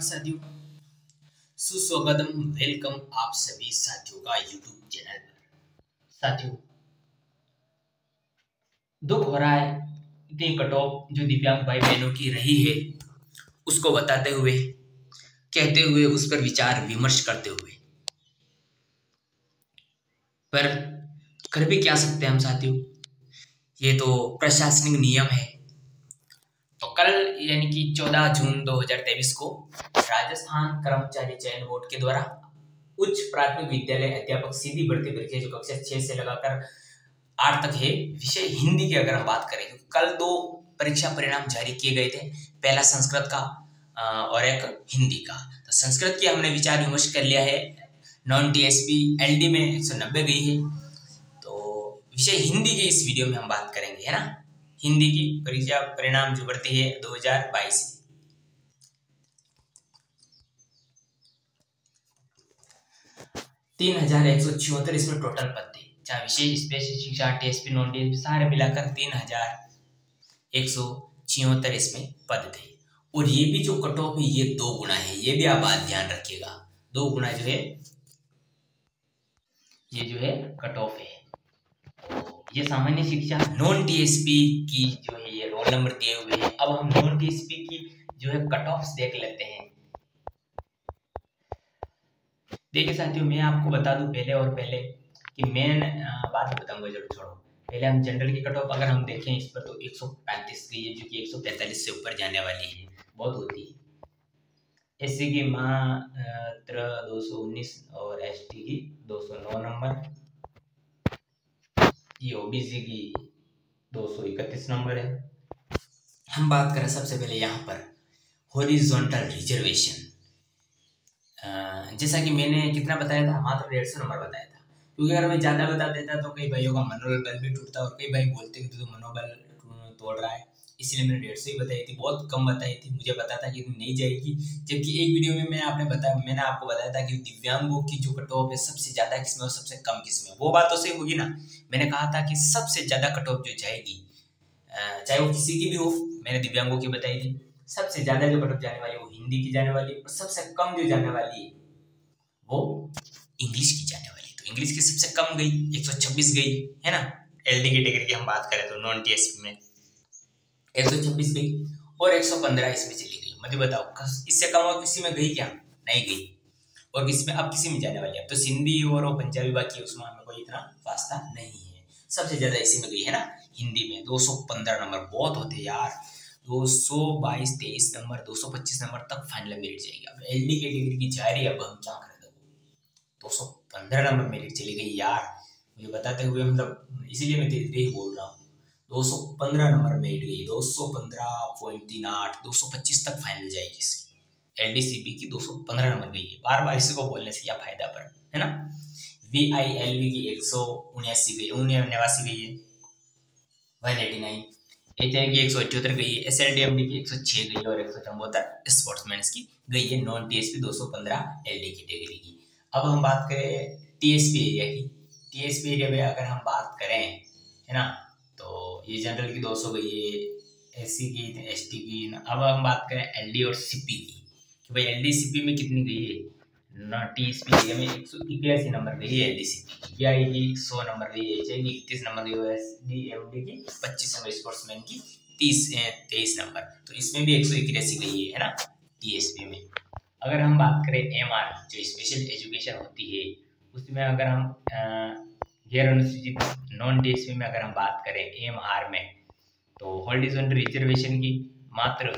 साथियों, सुस्वागतम, वेलकम आप सभी साथियों का यूट्यूब चैनल पर। साथियों, दुख हो रहा है इतनी कट ऑफ जो दिव्यांग भाई बहनों की रही है उसको बताते हुए, कहते हुए, उस पर विचार विमर्श करते हुए, पर कर भी क्या सकते हैं हम साथियों। ये तो प्रशासनिक नियम है। तो कल यानी कि 14 जून 2023 को राजस्थान कर्मचारी चयन बोर्ड के द्वारा उच्च प्राथमिक विद्यालय अध्यापक सीधी भर्ती परीक्षा जो कक्षा 6 से लगाकर 8 तक है, विषय हिंदी की अगर हम बात करें, क्योंकि कल 2 परीक्षा परिणाम जारी किए गए थे, पहला संस्कृत का और एक हिंदी का। तो संस्कृत की हमने विचार विमर्श कर लिया है, नॉन टीएसपी एलडी में 190 गई है। तो विषय हिंदी की इस वीडियो में हम बात करेंगे, है ना। हिंदी की परीक्षा परिणाम जो बढ़ती है 2022 3176 इसमें टोटल पद थे, चाहे विशेष स्पेशल शिक्षा टीएसपी नॉन टीएसपी सारे मिलाकर 3176 इसमें पद थे। और ये भी जो कट ऑफ है ये 2 गुना है, ये भी आप बात ध्यान रखिएगा। 2 गुना जो है ये जो है कट ऑफ है। ये सामान्य शिक्षा नॉन टीएसपी की जो है ये रोल नंबर दिए हुए हैं। अब हम नॉन टीएसपी की जो है कट ऑफ देख लेते हैं। देखिए साथियों, मैं आपको बता दूं पहले कि मेन बात बताऊंगा, जरूर छोड़ो। पहले हम जनरल की कट ऑफ अगर हम देखें इस पर तो 135 की है, जो कि 145 से ऊपर जाने वाली है, बहुत होती है। एससी की मात्र 219 और एसटी की 209 नंबर, ये ओबीसी की 231 नंबर है। हम बात करें सबसे पहले यहाँ पर हॉरिजॉन्टल रिजर्वेशन, जैसा कि मैंने कितना बताया था, मात्र 150 नंबर बताया था। क्योंकि अगर मैं ज़्यादा बता देता तो कई भाइयों का मनोबल भी टूटता और कई भाई बोलते कि तू तो मनोबल तोड़ रहा है, इसलिए मैंने 150 ही बताई थी, बहुत कम बताई थी। मुझे पता था कि नहीं जाएगी, जबकि एक वीडियो में मैंने आपको बताया था कि दिव्यांगों की जो कट ऑफ है सबसे ज़्यादा किसमें और सबसे कम किसमें। वो बात तो सही होगी ना। मैंने कहा था कि सबसे ज़्यादा कट ऑफ जो जाएगी, चाहे वो किसी की भी हो, मैंने दिव्यांगों की बताई थी, सबसे ज्यादा जो कट ऑफ जाने वाली है वो हिंदी की जाने वाली है, और सबसे कम जो जाने वाली है वो इंग्लिश की जाने वाली है। तो इंग्लिश की सबसे कम गई, 126 गई, है ना। एलडी कैटेगरी की हम बात करें तो नॉन टीएसपी में 126 गई और 115 इसमें चली गई। मतलब बताओ इससे कम और किसी में गई क्या? नहीं गई। और किसी में अब किसी में जाने वाली है, अब तो सिंधी और वो पंजाबी बाकी है, उसमें हमें कोई इतना वास्ता नहीं है। सबसे ज्यादा इसी में गई है ना, हिंदी में 215 नंबर। बहुत होते यार, 222 23 नंबर 225 नंबर तक फाइनल मेरिट जाएगी। अब एलडी कैटेगरी की जा रही है, अब हम क्या करें। 215 नंबर मेरिट चली गई यार, मुझे बताते हुए मतलब इसीलिए मैं धीरे धीरे ही बोल रहा हूँ। 215 नंबर मेरिट गई, 215.38 225 तक फाइनल जाएगी इसकी। एलडीसीपी की 215 नंबर गई है, बार बार इसी को बोलने से क्या फायदा पर, है ना। VILV की 179 गई, 89 गई है, 189। HI की 178 गई है, SLDMD की 106 गई है और 174 स्पोर्ट्समैन की गई है। नॉन टीएसपी 215 एलडी कैटेगरी की। अब हम बात करें टीएसपी एरिया की। टीएसपी एरिया में अगर हम बात करें, है ना, तो ये जनरल की 200 गई है, एससी की, एसटी की। अब हम बात करें एलडी और सीपी की, कि भाई एलडी सीपी में कितनी गई है ना। टीएसपी एरिया में 181 नंबर गई है एलडीसीपी, बीआई की 100 नंबर गई है, एचआई की 31 नंबर गई है, एसडीएमडी की 25 नंबर, स्पोर्ट्समैन की 23 नंबर। तो इसमें भी 181 गई है ना टीएसपी में। अगर हम बात करें एमआर जो स्पेशल एजुकेशन होती है, उसमें अगर हम गैर अनुसूचित नॉन टीएसपी में अगर हम बात करें एमआर में, तो हॉरिजॉन्टल रिजर्वेशन की मात्र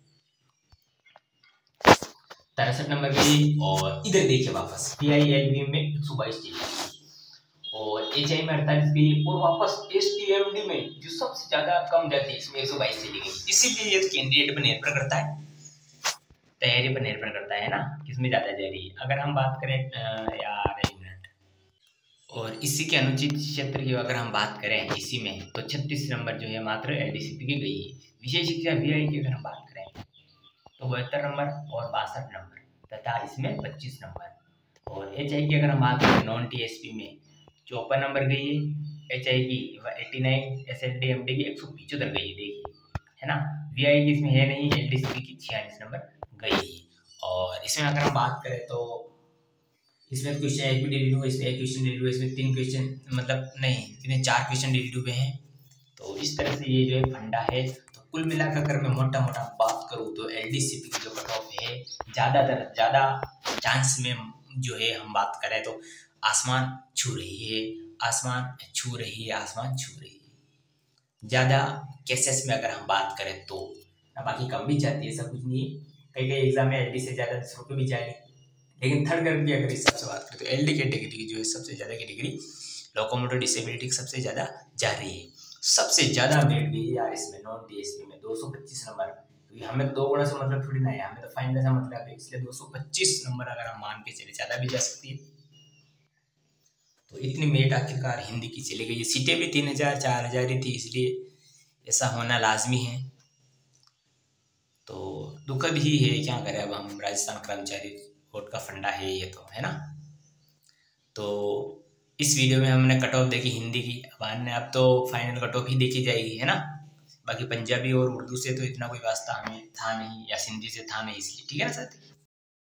63 नंबर की। और इधर देखिए वापस PILB में 122 चली गई और HI में 48 गई, और वापस STMD में जो सबसे ज्यादा कम जाती है इसमें 122 चली गई। इसीलिए ये कैंडिडेट पर निर्भर करता है, तैयारी पर निर्भर करता है ना, किसमें ज्यादा जा रही है। अगर हम बात करें यार एक मिनट, और इसी के अनुचित क्षेत्र की अगर हम बात करें इसी में, तो 36 नंबर जो है मात्र एलडीसीपी की गई है। विशेष शिक्षा VI की अगर हम बात करें तो 72 नंबर और 62 नंबर तथा इसमें 25 नंबर। और HI की अगर हम बात करें नॉन टीएसपी में 54 नंबर गई है, HI की 89, SLDMD की 175 गई है, देखिए, है ना। VI की इसमें है नहीं, LDCP की 46 नंबर गई है। इसमें अगर हम बात करें तो इसमें क्वेश्चन एक भी डिलीट हुआ, इसमें एक क्वेश्चन डिलीट हुआ, इसमें 3 क्वेश्चन मतलब नहीं, इसमें 4 क्वेश्चन डिलीट हुए हैं। तो इस तरह से ये जो है फंडा है। तो कुल मिलाकर अगर मैं मोटा मोटा बात करूँ तो एलडीसीपी की जो कट ऑफ है ज़्यादा चांस में जो है हम बात करें तो आसमान छू रही है, आसमान छू रही है, आसमान छू रही है। ज़्यादा केसेस में अगर हम बात करें तो बाकी कम भी जाती है, ऐसा कुछ नहीं है। कई एग्जाम में एलडी से ज़्यादा दूसरों को भी जाएगी, लेकिन थर्ड ग्रेड की अगर इस सबसे बात करें तो एलडी कैटेगरी की जो है सबसे ज़्यादा कैटेगरी लोकोमोटर डिसेबिलिटी सबसे ज़्यादा जा रही है। सबसे ज़्यादा मेरिट भी यार इसमें नॉन टीएसपी में 225 नंबर, क्योंकि हमें तो 2 गुना से मतलब थोड़ी ना है, हमें तो फाइनल से मतलब है, इसलिए 225 नंबर अगर हम मान के चले ज़्यादा भी जा सकती है। तो इतनी मेरिट आखिरकार हिंदी की चली गई। सीटें भी 3000 4000 ही थी, इसलिए ऐसा होना लाजमी है। तो दुखद ही है, क्या करें अब हम, राजस्थान कर्मचारी बोर्ड का फंडा है ये तो, है ना। तो इस वीडियो में हमने कट ऑफ देखी हिंदी की, अब तो फाइनल कट ऑफ ही देखी जाएगी, है ना। बाकी पंजाबी और उर्दू से तो इतना कोई वास्ता हमें था नहीं, या सिंधी से था नहीं, इसलिए ठीक है ना साथी।